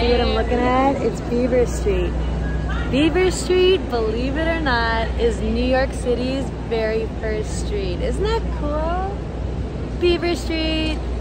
see what I'm looking at? It's Beaver Street. Beaver Street, believe it or not, is New York City's very first street. Isn't that cool? Beaver Street.